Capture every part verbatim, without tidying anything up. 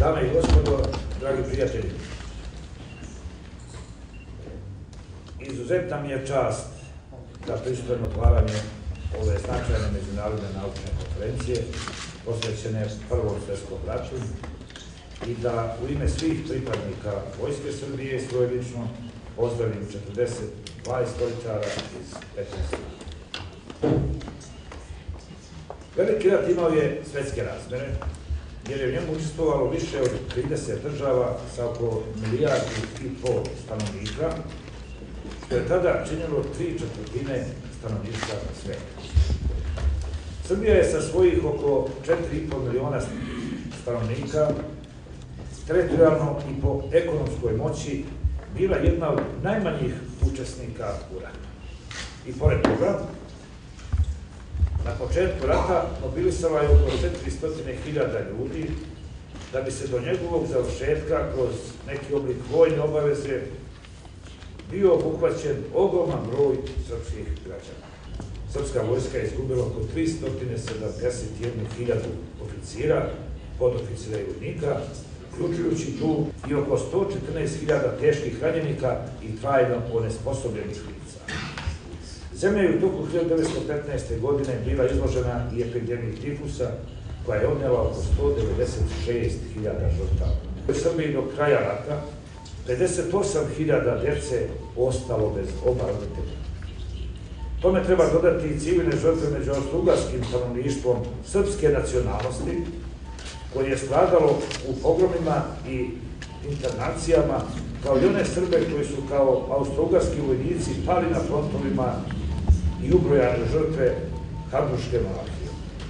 Dame i gospodo, dragi prijatelji, izuzetna mi je čast da prisustujem otvaranju ove značajne međunarodne naučne konferencije posvećene Prvom svjetskom ratu i da u ime svih pripadnika Vojske Srbije svoje lično pozdravim četrdeset dva istoričara iz petnaeste. Veliki rat imao je svetske razmere, jer je u njemu učestvovalo više od trideset država sa oko milijardu i pol stanovnika, što je tada činilo tri četvrtine stanovništva sveta. Srbija je sa svojih oko četiri i pol miliona stanovnika teritorijalno i po ekonomskoj moći bila jedna od najmanjih učesnika u ratu. I pored toga, na početku rata mobilisala je oko četiristo hiljada ljudi da bi se do njegovog završetka kroz neki oblik vojne obaveze bio obuhvaćen ogroman broj srpskih građana. Srpska vojska je izgubila oko tristo sedamdeset jednu hiljadu oficira, podoficira i vojnika, uključujući tu i oko sto četrnaest hiljada teških ranjenika i trajno onesposobljenih lica. Zemlja je u toku hiljadu devetsto petnaeste. godine bila izložena i epidemiji tifusa, koja je odnela oko sto devedeset šest hiljada žrtava. U Srbiji do kraja rata pedeset osam hiljada dece ostalo bez oba roditelja. Tome treba dodati i civilne žrtve među austrougarskim stanovništvom srpske nacionalnosti, koje je stradalo u pogromima i internacijama, kao i one Srbe koji su kao austrougarski vojnici pali na frontovima i ubrojane žrtve Habsburške monarhije.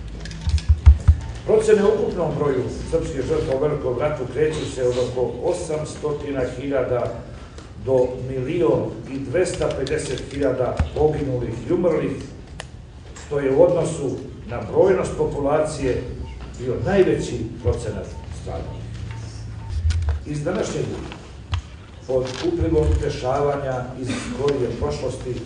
Procene o ukupnom broju srpskih žrtva u Velikom ratu kreću se od oko osamsto hiljada do milion i dvesta pedeset hiljada poginulih i umrlih, što je u odnosu na brojnost populacije bio najveći procenat stradalih. Iz današnjeg pod uplivom dešavanja iz skorije prošlosti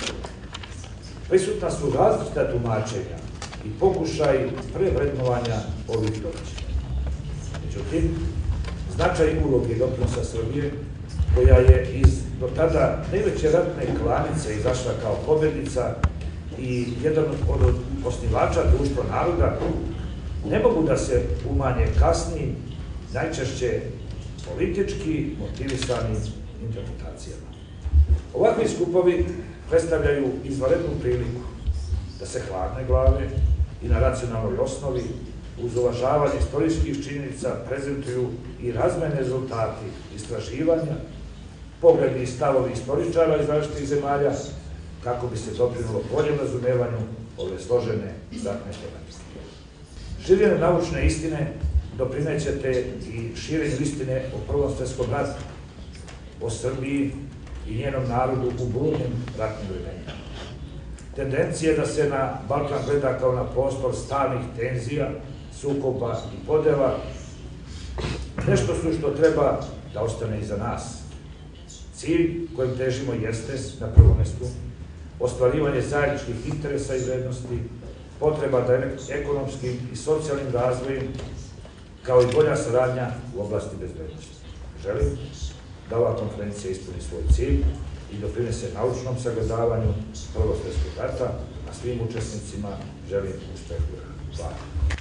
prisutna su različita tumačenja i pokušaj prevrednovanja ovih događaja. Međutim, značaj uloge i doprinosa Srbije, koja je iz do tada najveće ratne klanice izašla kao pobednica i jedan od osnivača društva naroda, ne mogu da se umanje kasnijim, najčešće politički motivisanim interpretacijama. Ovakvi skupovi predstavljaju izvanrednu priliku da se hladne glave i na racionalnoj osnovi, uz uvažavanje istorijskih činjenica, prezentuju i razmene rezultati istraživanja, pogledi i stavovi istoričara iz različitih zemalja, kako bi se doprinulo boljem razumevanju ove složene ratne tematike. Širenjem naučne istine doprinećete i širenju istine o Prvom svjetskom ratu, o Srbiji i njenom narodu u burnim ratnim vremenima. Tendencije da se na Balkan gleda kao na prostor stalnih tenzija, sukoba i podela, nešto su što treba da ostane iza nas. Cilj kojim težimo jeste, na prvom mestu, ostvarivanje zajedničkih interesa i vrednosti, potreba da ekonomskim i socijalnim razvojem, kao i bolja saradnja u oblasti bezbednosti. Želim da ova konferencija ispuni svoj cilj i doprinese naučnom sagledavanju Prvog svjetskog rata, a svim učesnicima želim uspeh. Hvala.